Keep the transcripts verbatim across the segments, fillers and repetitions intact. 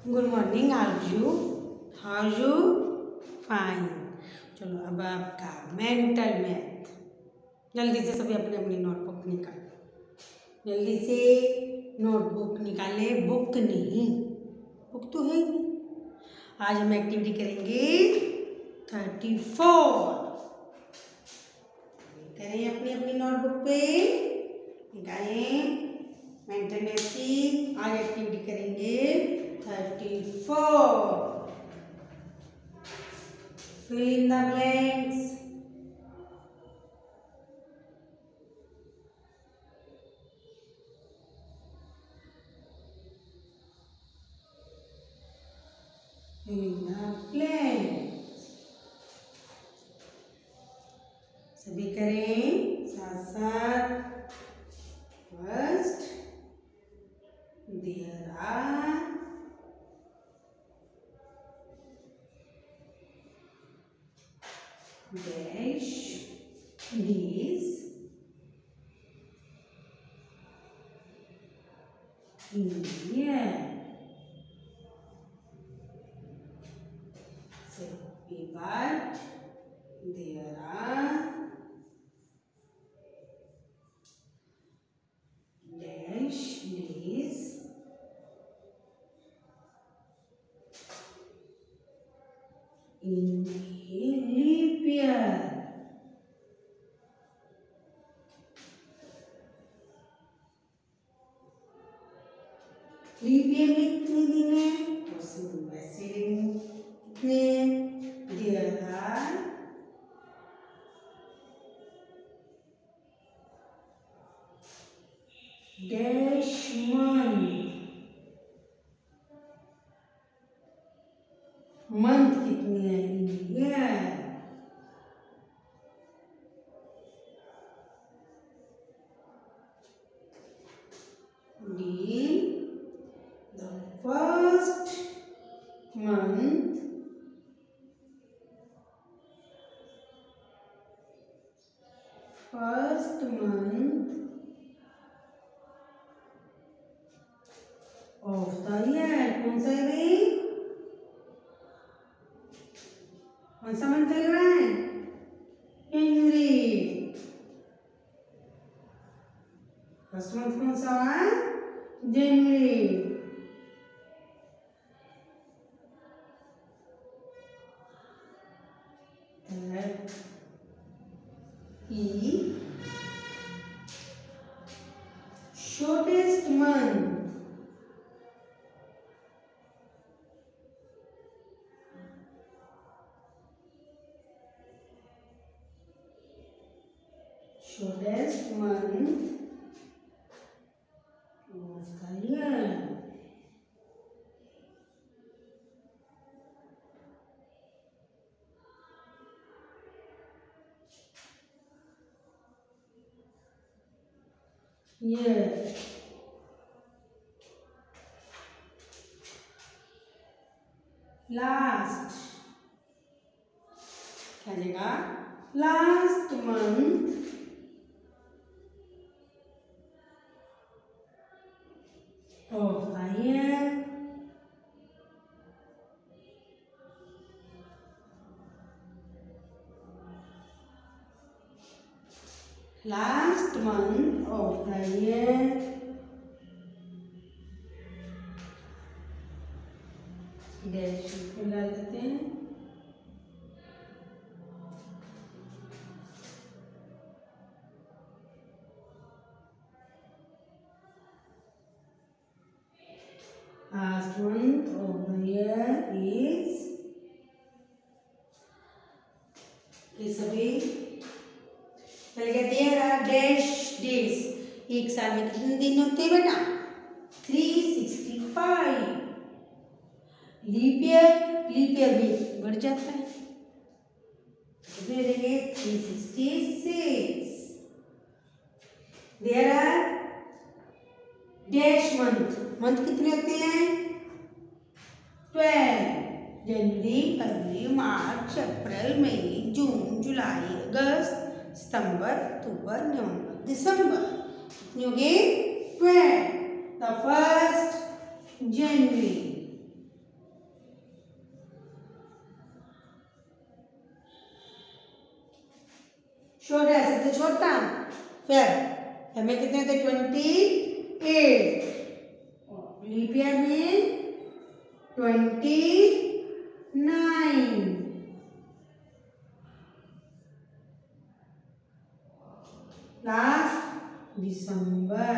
Good morning. How you how you fine. चलो अब आपका मेंटल मैथ। जल्दी से सभी अपनी अपनी नोटबुक निकाल जल्दी से नोटबुक निकाले। बुक नहीं, बुक तो है ही नहीं। आज हम एक्टिविटी करेंगे थर्टी फोर। करें अपनी अपनी नोटबुक पे निकालें मेंटल मैथ की। आज एक्टिविटी करेंगे thirty four. Fill in the blanks. Fill in the blanks. सभी करें साथ साथ। First, there are dash these India. Second part, there are dash these in the leap year. Leap year में कितने दिन है? तो वैसे दिन कितने? There are dash month. Month कितने हैं? Year. D the first month first month of the year। कौन सा है भाई? कौन सा मंथ चल रहा है? जनवरी। फर्स्ट मंथ कौन सा है? जनवरी। E shortest month shortest month of the year। Year। Last क्या देगा? Last month of the year. Last month of the year. Dash डाल देते हैं। Last month of the year is ये सभी चल गए। There are dash days. एक साल में कितने दिन होते हैं बेटा? Three sixty five. Leap year leap year भी बढ़ जाता है। कितने देंगे? Three sixty six. There are dash month. Month कितने होते हैं? ट्वेल्व। जनवरी, फरवरी, मार्च, अप्रैल, मई, जून, जुलाई, अगस्त, सितंबर, अक्टूबर, नवंबर, दिसंबर। कितने हो गए? ट्वेल्व। द फर्स्ट जनवरी छोटा सबसे छोटा, फिर हमें कितने थे ट्वेंटी एट, लीप ईयर में ट्वेंटी नाइन, लास्ट दिसंबर।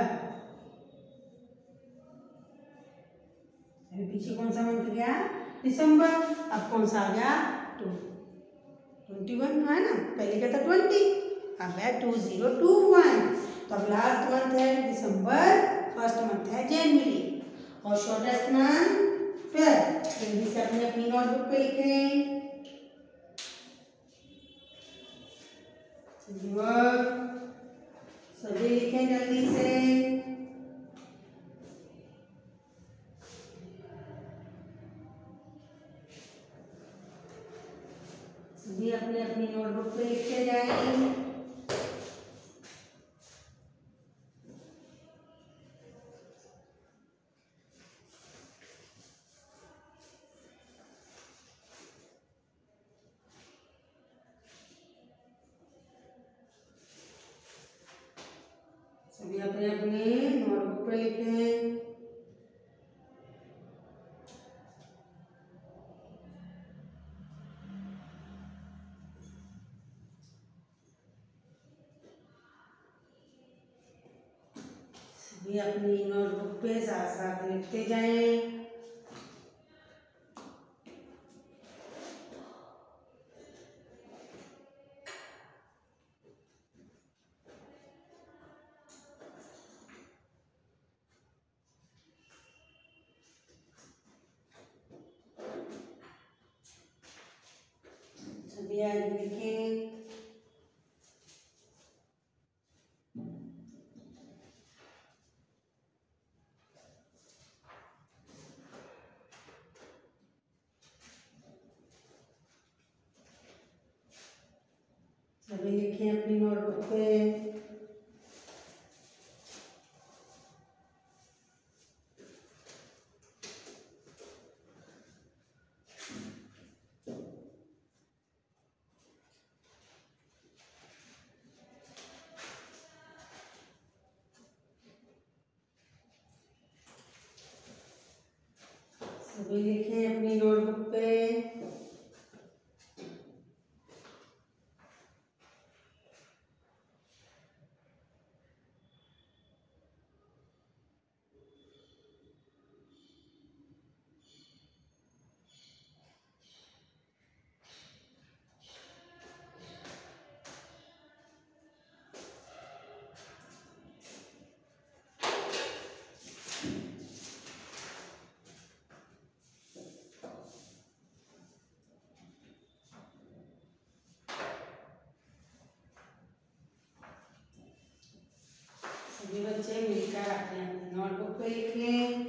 अभी पीछे कौन सा मंथ गया? दिसंबर। अब कौन सा आ गया? टू ट्वेंटी वन है ना, पहले क्या था ट्वेंटी, अब है टू जीरो टू वन। तो अब लास्ट मंथ है दिसंबर, फर्स्ट मंथ है जनवरी और शॉर्टेस्ट मंथ फिर जल्दी से अपने अपनी नोटबुक पे लिखें। सभी लिखें जल्दी से। सभी अपनी अपनी नोटबुक पे लिखते जाएं। सभी अपने अपने नोटबुक पे लिखें। सभी अपनी नोटबुक पे साथ साथ लिखते जाएं। सभी आगे लिखें। सभी लिखें अपनी नोटबुक पे। सभी लिखें अपनी नोटबुक पे। सभी बच्चे मिलकर अपने अपने नोटबुक पे लिख लें।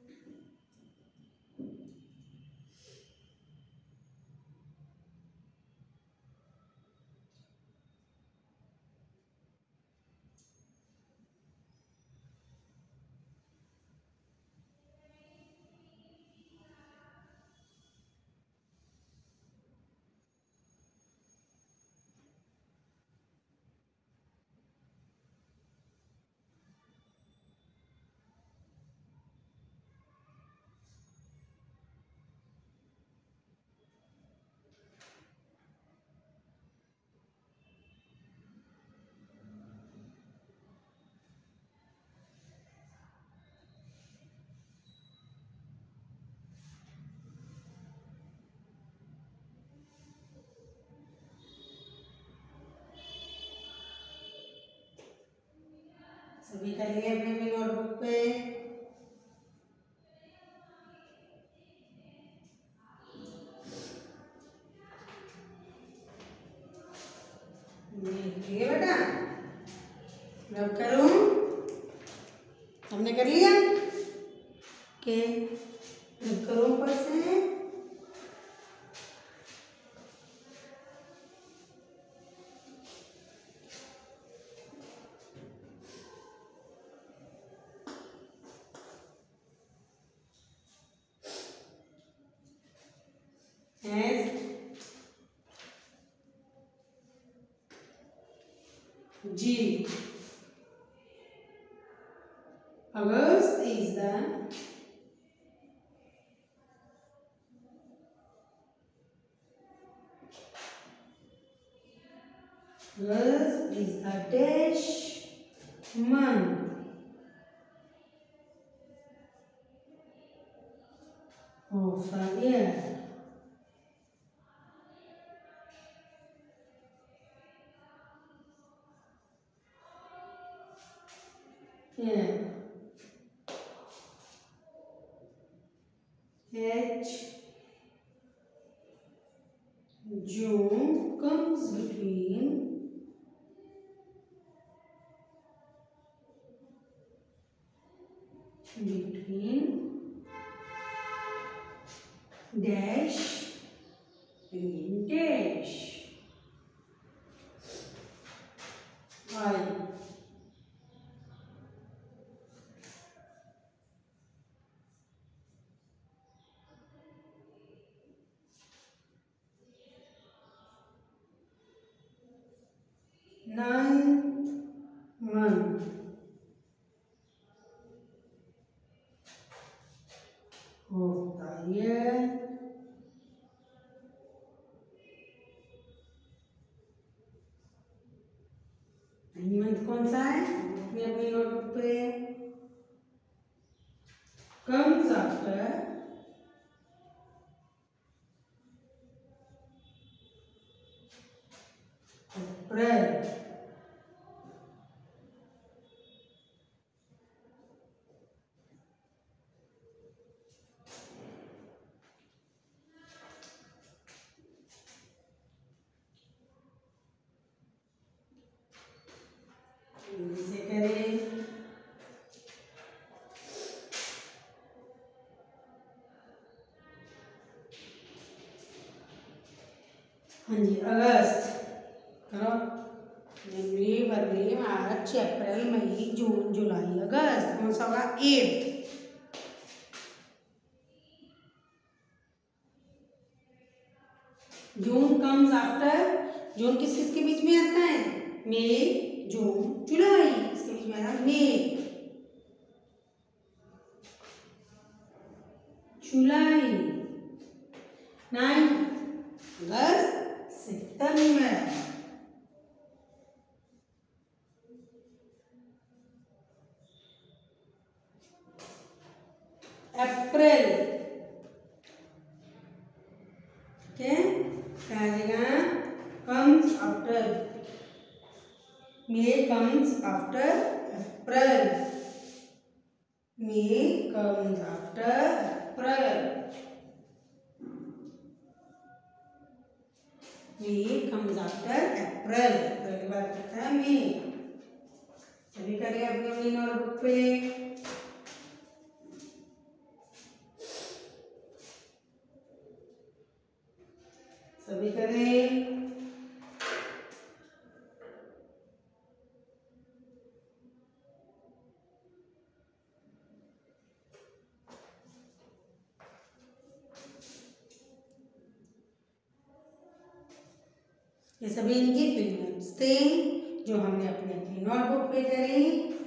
सभी कर लिए अपने अपने नोटबुक पे। ठीक है बेटा, रब करूं, हमने कर लिया के रब करूं ऊपर से। G. August is the August is the dash month of the year. Yeah. H. June comes between between dash and dash. I. Ninth month of the year. Month कौन सा है अपनी अपनी नोटबुक पे comes after April. इसे करें हाँ जी अगस्त करो जनवरी फरवरी मार्च अप्रैल मई जून जुलाई अगस्त कौन सा होगा eight June comes after June किस किस के बीच में आता है मई जून जुलाई इसके बीच में आता है मई जुलाई नाइन अगस्त सितंबर अप्रैल ठीक है क्या आ जाएगा comes after May comes after April May comes after April May comes after April अप्रैल के बाद करता है मे सभी करिए अपनी अपनी नोटबुक पे सभी करें ये सभी इनकी फिल्म्स थे जो हमने अपनी अपनी नोटबुक पे करी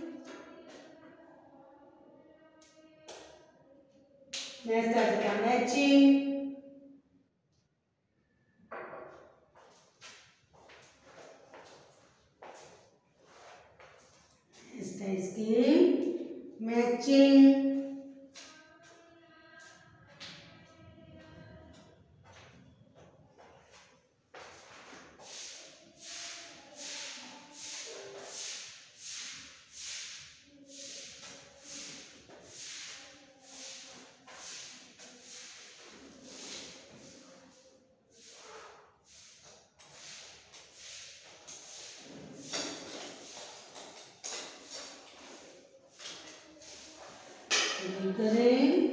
नेक्स्ट आता मैचिंग इसकी मैचिंग करें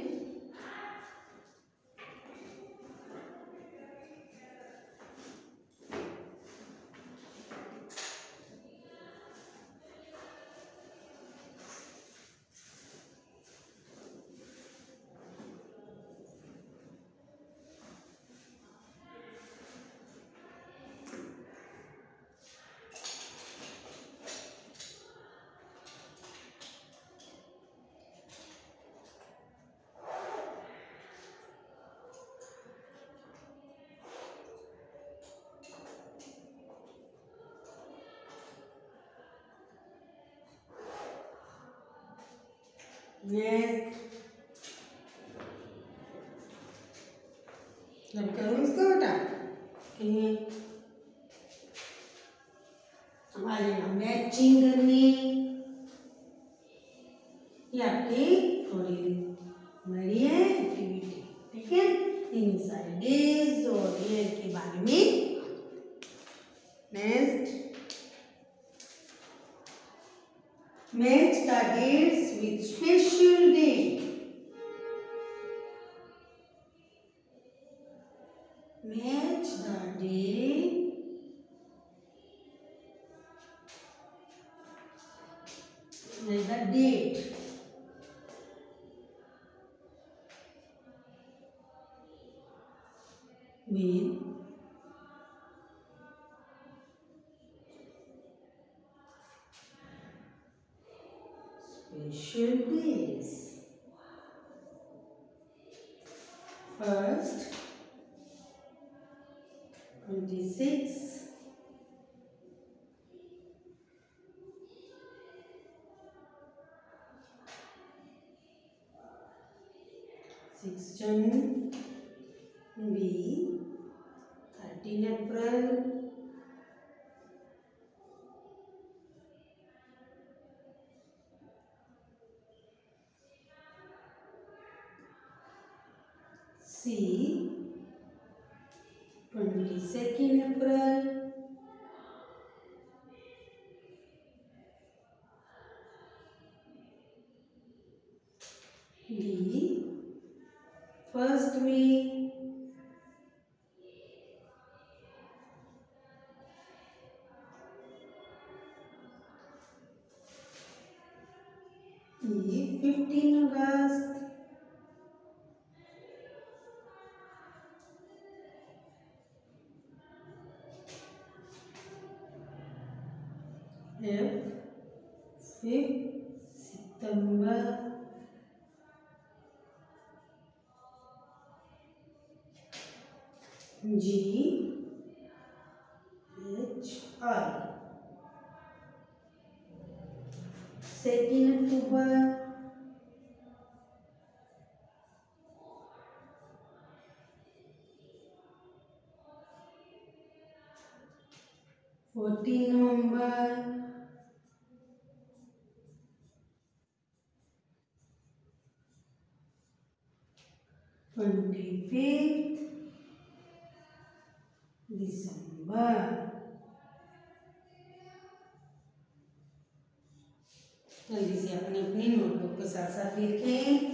नेक्स्ट जब करूँ इसको बेटा कहीं हमारे यहाँ मैचिंग करनी ये आपकी थोड़ी बड़ी है एक्टिविटी। ठीक है, इन सारे डेज और ईयर के बारे में। Next match the dates with special day. Match the day with the date. With special days. First, twenty-six. six Jan, B, thirteen April, C, twenty-second April, D, first May, E, fifteen August, F, fifth September, G, H, I, second October, fourteen November, twenty-fifth December। जल्दी से अपनी अपनी notebook के साथ साथ लिखें।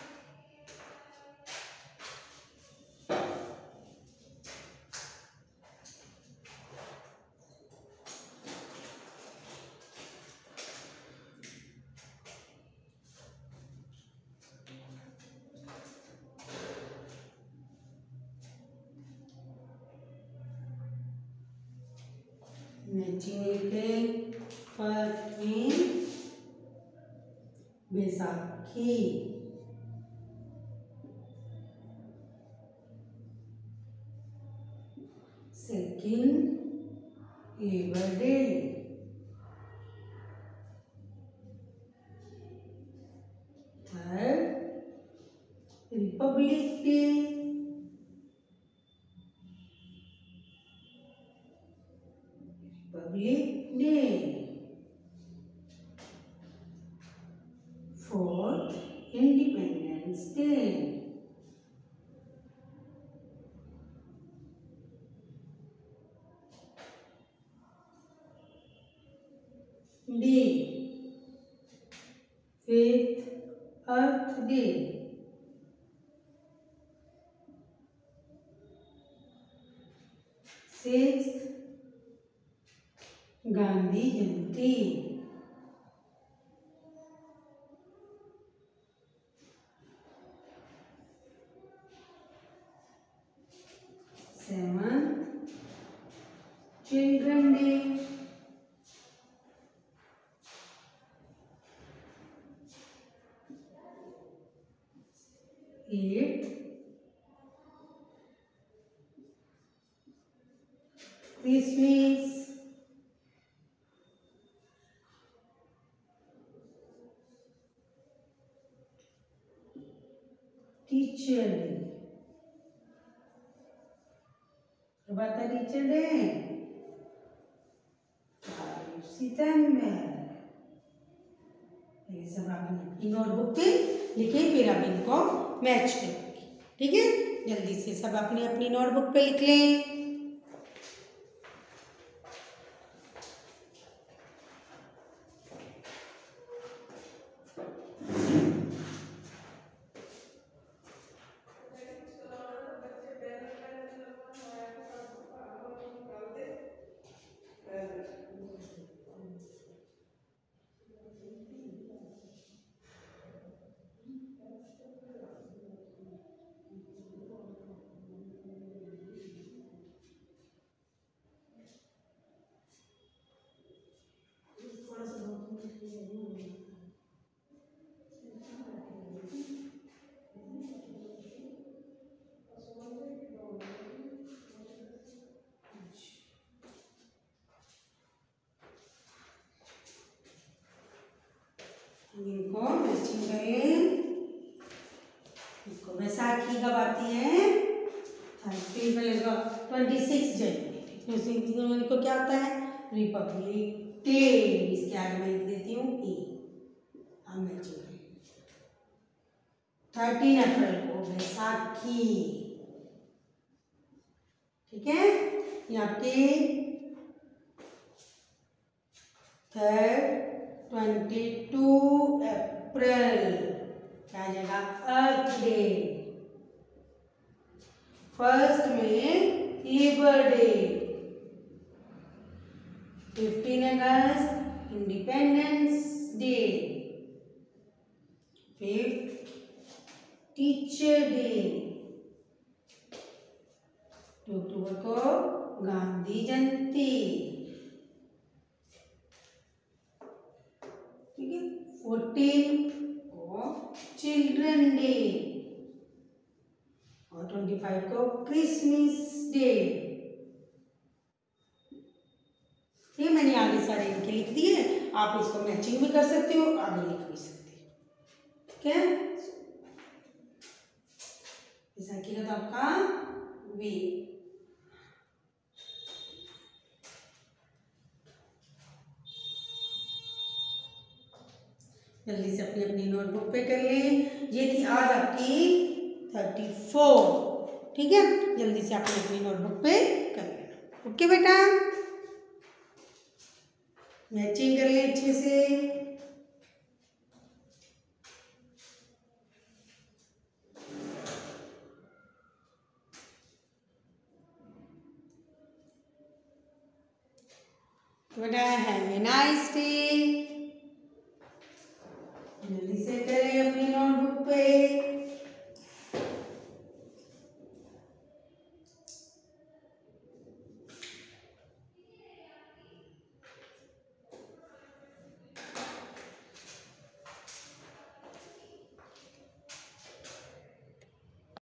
Matching लिखें। First में Baisakhi, second labour day, third republic day, republic day, fourth independence day, day, fifth earth day, sixth Gandhi Jayanti, seventh children day, eight Christmas, teacher day. कब आता है टीचर डे? फाइव सितंबर। ये सब आपने अपनी नोटबुक पे लिखे, फिर आप इनको मैच करेंगे। ठीक है, जल्दी से सब अपनी अपनी नोटबुक पे लिख लें। इनको मैचिंग करें। इनको बैसाखी कब आती है? ट्वेंटी सिक्स जनवरी को क्या होता है? Republic day. इसके आगे मैं लिख देती हूँ ए। हम मैचिंग करें। थर्टीन अप्रैल को बैसाखी। ठीक है, ये आपके थर्ड ट्वेंटी टू अप्रैल क्या आ जाएगा? Earth day. फर्स्ट में लेबर डे। फिफ्टीन अगस्त independence day. Fifth teacher day. Two अक्टूबर को गांधी जयंती। ठीक है, फोर्टीन को चिल्ड्रन डे और ट्वेंटी फाइव को क्रिसमस डे। ये मैंने आगे सारे इनके लिख दिए। आप इसको मैचिंग भी कर सकते हो, आगे लिख भी सकते हो। ठीक है, बैसाखी का तो आपका वे। जल्दी से अपनी अपनी नोटबुक पे कर लें। ये थी आज आपकी थर्टी फोर। ठीक है, जल्दी से अपनी अपनी नोटबुक पे कर लें। ओके बेटा, मैचिंग कर लें अच्छे से। बेटा हैव ए नाइस डे।